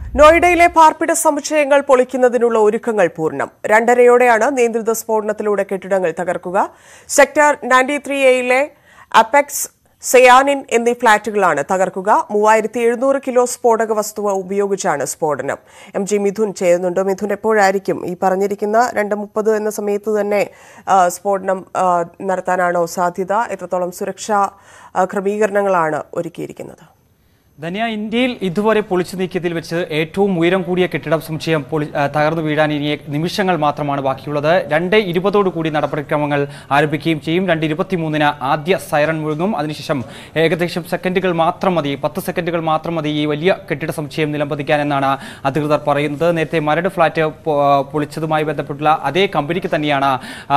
നോയിഡയിലെ പാർപ്പിട സമുച്ചയങ്ങൾ പൊളിക്കുന്നതിനുള്ള ഒരുക്കങ്ങൾ പൂർണ്ണം. 2:30-ഓടെയാണ് നിയന്ത്രിത സ്ഫോടനത്തിലൂടെ കെട്ടിടങ്ങൾ തകർക്കുക. സെക്ടർ 93A-യിലെ അപെക്സ്, സെയാനിൻ എന്നീ ഫ്ളാറ്റുകളാണ് തകർക്കുക. 3700 കിലോ സ്ഫോടക വസ്തുവ ഉപയോഗിച്ചാണ് സ്ഫോടനം. MG മിഥുൻ ചെയ്യുന്നുണ്ട്. മിഥുൻ, എപ്പോഴായിരിക്കും ഈ പറഞ്ഞിരിക്കുന്ന 2:30 എന്ന സമയത്ത് തന്നെ സ്ഫോടനം നടത്താനാണോ സാധ്യത? എത്രത്തോളം സുരക്ഷാ ക്രമീകരണങ്ങളാണ് ഒരുക്കിയിരിക്കുന്നത്? ധന്യ, ഇന്ത്യയിൽ ഇതുവരെ പൊളിച്ചു നീക്കിയതിൽ വെച്ച് ഏറ്റവും ഉയരം കൂടിയ കെട്ടിട സമുച്ചയം തകർന്നു വീഴാൻ ഇനി നിമിഷങ്ങൾ മാത്രമാണ് ബാക്കിയുള്ളത്. 2:20 കൂടി നടപടിക്രമങ്ങൾ ആരംഭിക്കുകയും ചെയ്യും. 2:23 ആദ്യ സൈറൺ മുഴങ്ങും. അതിനുശേഷം ഏകദേശം സെക്കൻഡുകൾ മാത്രം മതി, 10 സെക്കൻഡുകൾ മാത്രം മതി ഈ വലിയ കെട്ടിട സമുച്ചയം നിലംപതിക്കാൻ എന്നാണ് അധികൃതർ പറയുന്നത്. നേരത്തെ മരട് ഫ്ളാറ്റ് പൊളിച്ചതുമായി ബന്ധപ്പെട്ടുള്ള അതേ കമ്പനിക്ക് തന്നെയാണ്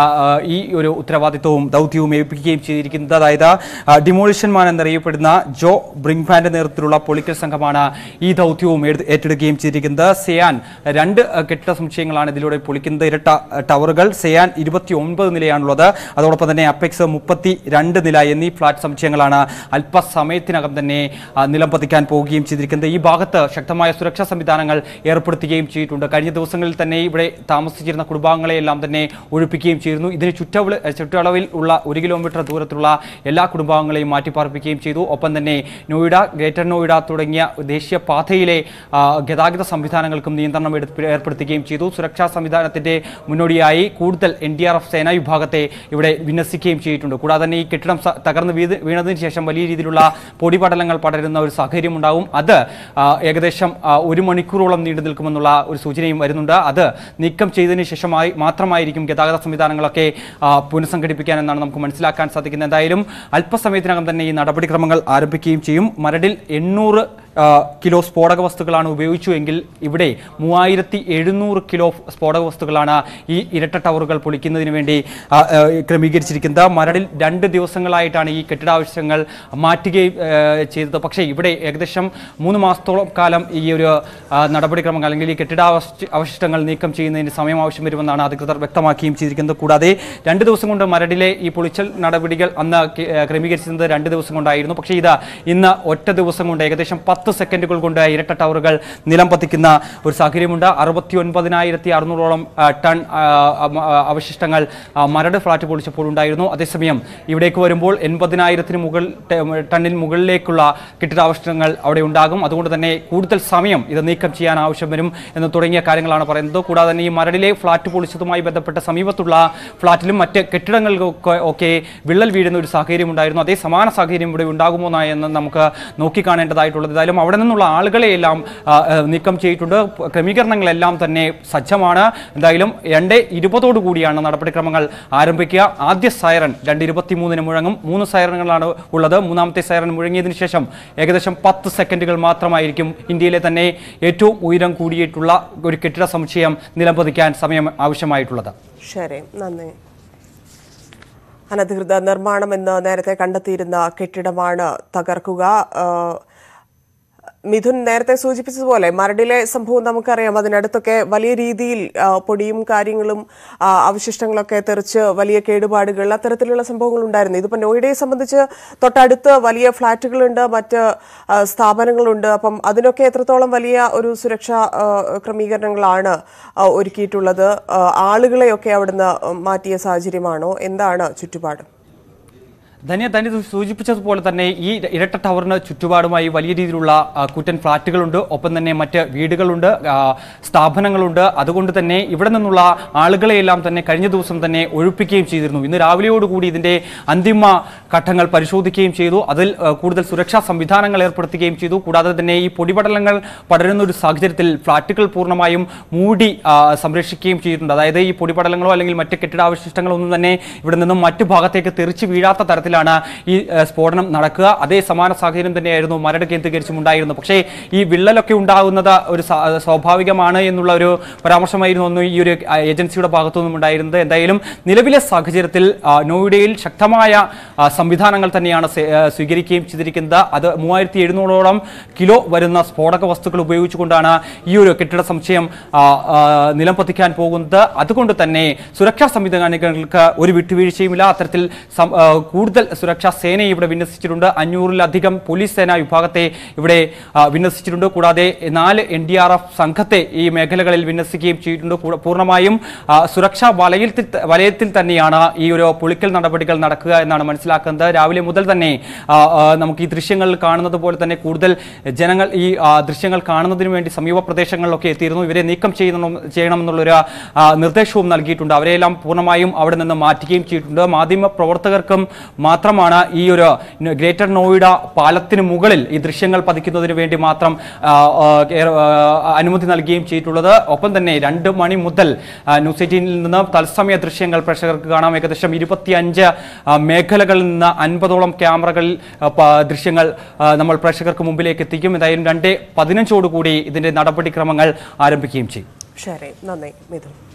ഈ ഒരു ഉത്തരവാദിത്വവും ദൗത്യവും ഏൽപ്പിക്കുകയും ചെയ്തിരിക്കുന്നത്. അതായത് ഡിമോളിഷൻ മാൻ എന്നറിയപ്പെടുന്ന ജോ ബ്രിങ്ക്മാന്റെ നേതൃത്വത്തിലുള്ള പൊളിക്കൽ സംഘമാണ് ഈ ദൗത്യവും ഏറ്റെടുക്കുകയും ചെയ്തിരിക്കുന്നത്. സെയാൻ 2 കെട്ടിട സമുച്ചയങ്ങളാണ് ഇതിലൂടെ പൊളിക്കുന്നത്. ഇരട്ട ടവറുകൾ. സെയാൻ 29 നിലയാണുള്ളത്. അതോടൊപ്പം തന്നെ അപെക്സ് 32 നില എന്നീ ഫ്ളാറ്റ് സമുച്ചയങ്ങളാണ് അല്പസമയത്തിനകം തന്നെ നിലംപതിക്കാൻ പോവുകയും ചെയ്തിരിക്കുന്നത്. ഈ ഭാഗത്ത് ശക്തമായ സുരക്ഷാ സംവിധാനങ്ങൾ ഏർപ്പെടുത്തുകയും ചെയ്തിട്ടുണ്ട്. കഴിഞ്ഞ ദിവസങ്ങളിൽ തന്നെ ഇവിടെ താമസിച്ചിരുന്ന കുടുംബാംഗങ്ങളെയെല്ലാം തന്നെ ഒഴിപ്പിക്കുകയും ചെയ്തിരുന്നു. ഇതിന് ചുറ്റളവിൽ ഉള്ള 1 കിലോമീറ്റർ ദൂരത്തിലുള്ള എല്ലാ കുടുംബാംഗങ്ങളെയും മാറ്റിപ്പാർപ്പിക്കുകയും ചെയ്തു. ഒപ്പം തന്നെ നോയിഡ, ഗ്രേറ്റർ നോയിഡ തുടങ്ങിയ ദേശീയ പാതയിലെ ഗതാഗത സംവിധാനങ്ങൾക്കും നിയന്ത്രണം ഏർപ്പെടുത്തുകയും ചെയ്തു. സുരക്ഷാ സംവിധാനത്തിന്റെ മുന്നോടിയായി കൂടുതൽ NDRF സേനാ വിഭാഗത്തെ ഇവിടെ വിന്യസിക്കുകയും ചെയ്തിട്ടുണ്ട്. കൂടാതെ തന്നെ ഈ കെട്ടിടം തകർന്ന് വീണതിന് ശേഷം വലിയ രീതിയിലുള്ള പൊടിപടലങ്ങൾ പടരുന്ന ഒരു സാഹചര്യം ഉണ്ടാവും. അത് ഏകദേശം 1 മണിക്കൂറോളം നീണ്ടു നിൽക്കുമെന്നുള്ള ഒരു സൂചനയും വരുന്നുണ്ട്. അത് നീക്കം ചെയ്തതിന് ശേഷമായി മാത്രമായിരിക്കും ഗതാഗത സംവിധാനങ്ങളൊക്കെ പുനഃസംഘടിപ്പിക്കാൻ എന്നാണ് നമുക്ക് മനസ്സിലാക്കാൻ സാധിക്കുന്നത്. എന്തായാലും അല്പസമയത്തിനകം തന്നെ ഈ നടപടിക്രമങ്ങൾ ആരംഭിക്കുകയും ചെയ്യും. മരടിൽ 800 കിലോ സ്ഫോടക വസ്തുക്കളാണ് ഉപയോഗിച്ചുവെങ്കിൽ ഇവിടെ 3700 കിലോ സ്ഫോടക വസ്തുക്കളാണ് ഈ ഇരട്ട ടവറുകൾ പൊളിക്കുന്നതിന് വേണ്ടി ക്രമീകരിച്ചിരിക്കുന്നത്. മരടിൽ 2 ദിവസങ്ങളായിട്ടാണ് ഈ കെട്ടിടാവശ്യങ്ങൾ മാറ്റുകയും ചെയ്തത്. പക്ഷേ ഇവിടെ ഏകദേശം 3 മാസത്തോളം കാലം ഈ ഒരു നടപടിക്രമങ്ങൾ അല്ലെങ്കിൽ ഈ കെട്ടിടാവശിഷ്ടങ്ങൾ നീക്കം ചെയ്യുന്നതിന് സമയം ആവശ്യം വരുമെന്നാണ് അധികൃതർ വ്യക്തമാക്കുകയും ചെയ്തിരിക്കുന്നത്. കൂടാതെ 2 ദിവസം കൊണ്ട് മരടിലെ ഈ പൊളിച്ചൽ നടപടികൾ അന്ന് ക്രമീകരിച്ചിരുന്നത് 2 ദിവസം കൊണ്ടായിരുന്നു. പക്ഷേ ഇന്ന് ഒറ്റ ദിവസം കൊണ്ട് ഏകദേശം 10 സെക്കൻഡുകൾ കൊണ്ട് ഇരട്ട ടവറുകൾ നിലംപതിക്കുന്ന ഒരു സാഹചര്യമുണ്ട്. 69,600ഓളം ടൺ അവശിഷ്ടങ്ങൾ മരട് ഫ്ളാറ്റ് പൊളിച്ചപ്പോൾ ഉണ്ടായിരുന്നു. അതേസമയം ഇവിടേക്ക് വരുമ്പോൾ 80,000 ടണ്ണിന് മുകളിലേക്കുള്ള കെട്ടിടാവശിഷ്ടങ്ങൾ അവിടെ ഉണ്ടാകും. അതുകൊണ്ട് തന്നെ കൂടുതൽ സമയം ഇത് നീക്കം ചെയ്യാൻ ആവശ്യം വരും എന്ന് തുടങ്ങിയ കാര്യങ്ങളാണ് പറയുന്നത്. കൂടാതെ തന്നെ ഈ മരടിലെ ഫ്ളാറ്റ് പൊളിച്ചതുമായി ബന്ധപ്പെട്ട സമീപത്തുള്ള ഫ്ളാറ്റിലും മറ്റ് കെട്ടിടങ്ങൾക്കൊക്കെ വിള്ളൽ വീഴുന്ന ഒരു സാഹചര്യം ഉണ്ടായിരുന്നു. അതേ സമാന സാഹചര്യം ഇവിടെ ഉണ്ടാകുമോ എന്ന് നമുക്ക് നോക്കിക്കാണേണ്ടതായിട്ടുള്ളത്. ഏതായാലും അവിടെ നിന്നുള്ള ആളുകളെയെല്ലാം നീക്കം ചെയ്തിട്ടുണ്ട്. ക്രമീകരണങ്ങളെല്ലാം തന്നെ സജ്ജമാണ്. എന്തായാലും 2:20 കൂടിയാണ് നടപടിക്രമങ്ങൾ ആരംഭിക്കുക. ആദ്യ സൈറൺ 2:23 മുഴങ്ങും. 3 സൈറണുകളാണ് ഉള്ളത്. 3ാമത്തെ സൈറൺ മുഴങ്ങിയതിനു ശേഷം ഏകദേശം 10 സെക്കൻഡുകൾ മാത്രമായിരിക്കും ഇന്ത്യയിലെ തന്നെ ഏറ്റവും ഉയരം കൂടിയിട്ടുള്ള ഒരു കെട്ടിട സമുച്ചയം നിലംപതിക്കാൻ സമയം ആവശ്യമായിട്ടുള്ളത്. ശരി, നന്ദി. അനധികൃത നിർമ്മാണമെന്ന് നേരത്തെ കണ്ടെത്തിയിരുന്ന കെട്ടിടമാണ് തകർക്കുക. മിഥുൻ നേരത്തെ സൂചിപ്പിച്ചതുപോലെ മരടിലെ സംഭവം നമുക്കറിയാം. അതിനടുത്തൊക്കെ വലിയ രീതിയിൽ പൊടിയും കാര്യങ്ങളും അവശിഷ്ടങ്ങളൊക്കെ തെറിച്ച് വലിയ കേടുപാടുകൾ, അത്തരത്തിലുള്ള സംഭവങ്ങൾ ഉണ്ടായിരുന്നു. ഇതിപ്പോൾ നോയിഡയെ സംബന്ധിച്ച് തൊട്ടടുത്ത് വലിയ ഫ്ളാറ്റുകളുണ്ട്, മറ്റ് സ്ഥാപനങ്ങളുണ്ട്. അപ്പം അതിനൊക്കെ എത്രത്തോളം വലിയ ഒരു സുരക്ഷാ ക്രമീകരണങ്ങളാണ് ഒരുക്കിയിട്ടുള്ളത്? ആളുകളെയൊക്കെ അവിടുന്ന് മാറ്റിയ സാഹചര്യമാണോ? എന്താണ് ചുറ്റുപാട്? ധന്യ സൂചിപ്പിച്ചതുപോലെ തന്നെ ഈ ഇരട്ട ടവറിന് ചുറ്റുപാടുമായി വലിയ രീതിയിലുള്ള കൂറ്റൻ ഫ്ളാറ്റുകളുണ്ട്. ഒപ്പം തന്നെ മറ്റ് വീടുകളുണ്ട്, സ്ഥാപനങ്ങളുണ്ട്. അതുകൊണ്ട് തന്നെ ഇവിടെ നിന്നുള്ള ആളുകളെയെല്ലാം തന്നെ കഴിഞ്ഞ ദിവസം തന്നെ ഒഴിപ്പിക്കുകയും ചെയ്തിരുന്നു. ഇന്ന് രാവിലെയോടുകൂടി ഇതിന്റെ അന്തിമ ഘട്ടങ്ങൾ പരിശോധിക്കുകയും ചെയ്തു. അതിൽ കൂടുതൽ സുരക്ഷാ സംവിധാനങ്ങൾ ഏർപ്പെടുത്തുകയും ചെയ്തു. കൂടാതെ തന്നെ ഈ പൊടിപടലങ്ങൾ പടരുന്ന ഒരു സാഹചര്യത്തിൽ ഫ്ളാറ്റുകൾ പൂർണ്ണമായും മൂടി സംരക്ഷിക്കുകയും ചെയ്തിട്ടുണ്ട്. അതായത് ഈ പൊടിപടലങ്ങളോ അല്ലെങ്കിൽ മറ്റ് കെട്ടിടാവശിഷ്ടങ്ങളോ ഒന്നും തന്നെ ഇവിടെ നിന്നും മറ്റു ഭാഗത്തേക്ക് തെറിച്ച് വീഴാത്ത തരത്തിൽ ഈ സ്ഫോടനം നടക്കുക. അതേ സമാന സാഹചര്യം തന്നെയായിരുന്നു മരട് കേന്ദ്രീകരിച്ചും ഉണ്ടായിരുന്നു. പക്ഷേ ഈ വിള്ളലൊക്കെ ഉണ്ടാകുന്നത് ഒരു സ്വാഭാവികമാണ് എന്നുള്ള ഒരു പരാമർശമായിരുന്നു ഈ ഒരു ഏജൻസിയുടെ ഭാഗത്തുനിന്നും ഉണ്ടായിരുന്നത്. എന്തായാലും നിലവിലെ സാഹചര്യത്തിൽ നോയിഡയിൽ ശക്തമായ സംവിധാനങ്ങൾ തന്നെയാണ് സ്വീകരിക്കുകയും ചെയ്തിരിക്കുന്നത്. അത് 3700ഓളം കിലോ വരുന്ന സ്ഫോടക വസ്തുക്കൾ ഉപയോഗിച്ചുകൊണ്ടാണ് ഈ ഒരു കെട്ടിട സമുച്ചയം നിലംപതിക്കാൻ പോകുന്നത്. അതുകൊണ്ട് തന്നെ സുരക്ഷാ സംവിധാനങ്ങൾക്ക് ഒരു വിട്ടുവീഴ്ചയുമില്ല. അത്തരത്തിൽ കൂടുതൽ കൂടുതൽ സുരക്ഷാ സേനയെ ഇവിടെ വിന്യസിച്ചിട്ടുണ്ട്. 500-ലധികം പോലീസ് സേനാ വിഭാഗത്തെ ഇവിടെ വിന്യസിച്ചിട്ടുണ്ട്. കൂടാതെ 4 NDRF സംഘത്തെ ഈ മേഖലകളിൽ വിന്യസിക്കുകയും ചെയ്തിട്ടുണ്ട്. പൂർണ്ണമായും സുരക്ഷാ വലയത്തിൽ തന്നെയാണ് ഈ ഒരു പൊളിക്കൽ നടപടികൾ നടക്കുക എന്നാണ് മനസ്സിലാക്കുന്നത്. രാവിലെ മുതൽ തന്നെ നമുക്ക് ഈ ദൃശ്യങ്ങളിൽ കാണുന്നത് പോലെ തന്നെ കൂടുതൽ ജനങ്ങൾ ഈ ദൃശ്യങ്ങൾ കാണുന്നതിന് വേണ്ടി സമീപ പ്രദേശങ്ങളിലൊക്കെ എത്തിയിരുന്നു. ഇവരെ നീക്കം ചെയ്യണമെന്നുള്ളൊരു നിർദ്ദേശവും നൽകിയിട്ടുണ്ട്. അവരെല്ലാം പൂർണ്ണമായും അവിടെ നിന്ന് മാറ്റുകയും ചെയ്തിട്ടുണ്ട്. മാധ്യമ പ്രവർത്തകർക്കും മാത്രമാണ് ഈ ഒരു ഗ്രേറ്റർ നോയിഡ പാലത്തിന് മുകളിൽ ഈ ദൃശ്യങ്ങൾ പതിക്കുന്നതിന് വേണ്ടി മാത്രം അനുമതി നൽകുകയും ചെയ്തിട്ടുള്ളത്. ഒപ്പം തന്നെ 2 മണി മുതൽ ന്യൂസ് 18-ൽ നിന്ന് തത്സമയ ദൃശ്യങ്ങൾ പ്രേക്ഷകർക്ക് കാണാം. ഏകദേശം 25 മേഖലകളിൽ നിന്ന് 50ഓളം ക്യാമറകളിൽ ദൃശ്യങ്ങൾ നമ്മൾ പ്രേക്ഷകർക്ക് മുമ്പിലേക്ക് എത്തിക്കും. എന്തായാലും 2:15 ഇതിന്റെ നടപടിക്രമങ്ങൾ ആരംഭിക്കുകയും ചെയ്യും. ശരി, നന്ദി മിഥുൻ.